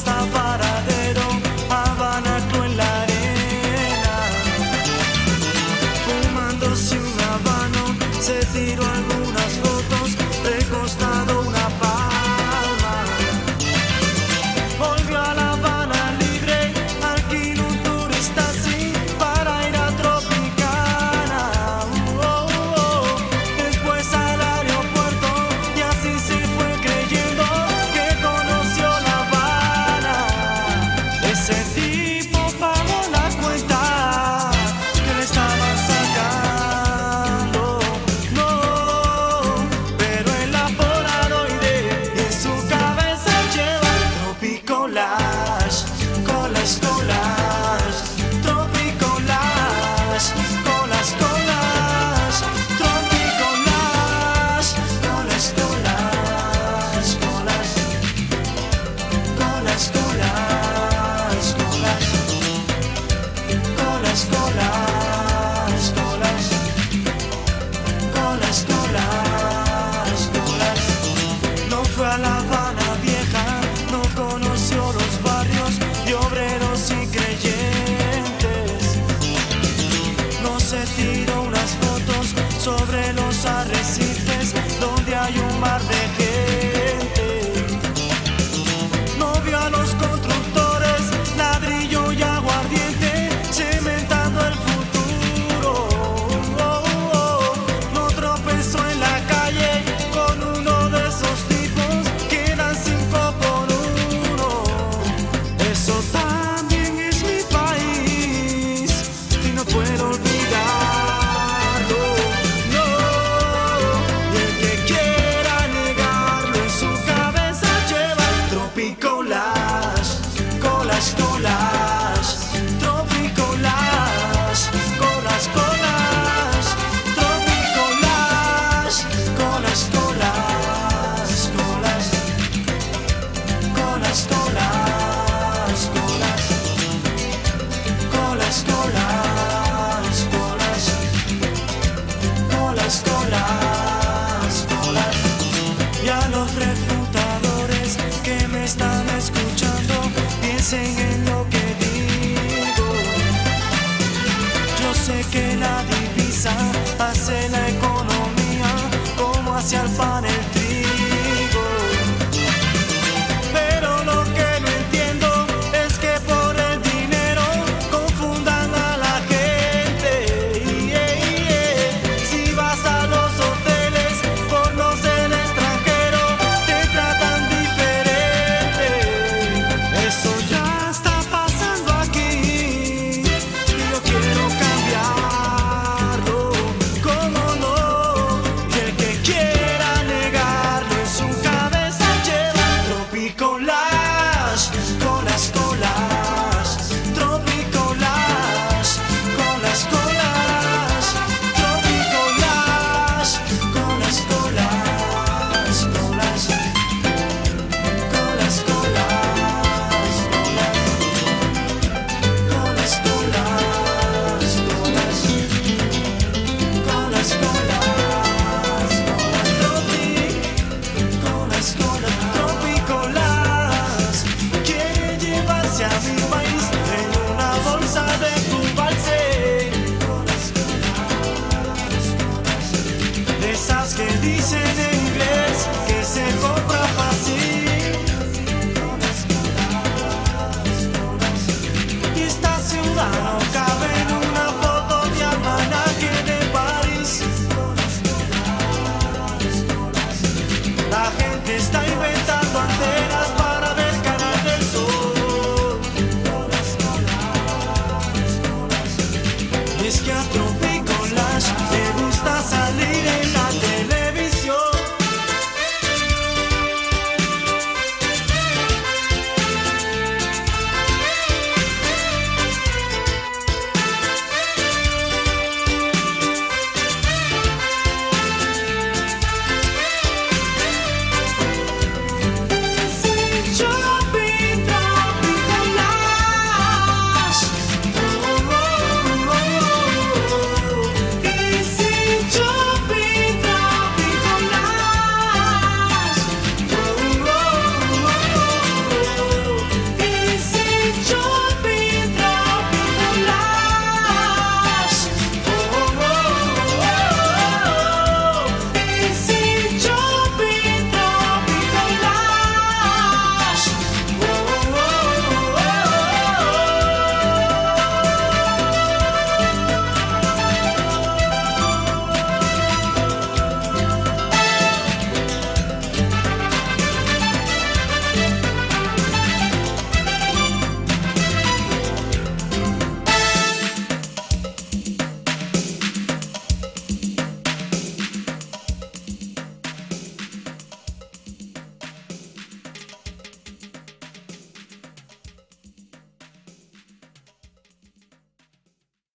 Costa Varadero, Habana actuó en la arena. Fumándose un habano, se tiró algunas fotos, recostado una palma. Volvió a La Habana libre, alquiló un turista así para ir a Tropicana. Después al aeropuerto y así se fue creyendo que conoció La Habana. Ese tipo pagó la cuenta que le estaban sacando. No, pero en la Polaroid en su cabeza lleva Tropicolage, collage, collage, Tropicolage, collage, collage, Tropicolage, collage, collage, collage, collage, collage, collage, collage, collage, collage, collage, collage. No fue a La Habana vieja, no conoció los barrios de obreros y creyentes. No se tiró unas fotos sobre los arrecifes donde hay un mar de gente. No vio a los constructores, ladrillo y aguardiente, cementando el futuro. No tropezó en la calle con uno de esos tipos que dan 5 por 1. Eso también es mi país y no puedo olvidarlo. No, y el que quiera negarlo en su cabeza lleva Tropicolage, collage, collage.